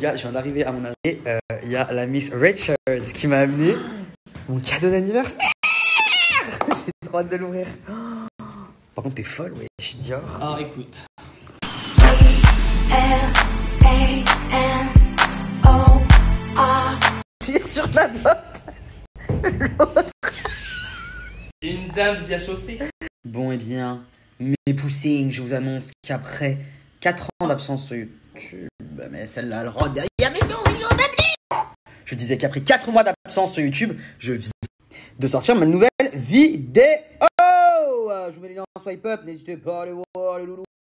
gars, je viens d'arriver à mon arrivée. Il y a la Miss Richard qui m'a amené mon cadeau d'anniversaire. J'ai trop hâte de l'ouvrir. Par contre, t'es folle, ouais. Je suis Dior. Ah, écoute. Tire sur ma botte. Une dame bien chaussée. Bon, eh bien, mes poussings, je vous annonce qu'après 4 ans d'absence sur YouTube, mais celle-là, elle rentre derrière mes oreilles, je disais qu'après 4 mois d'absence sur YouTube, je viens de sortir ma nouvelle vidéo. Je vous mets les liens en swipe up, n'hésitez pas à aller voir les loulous.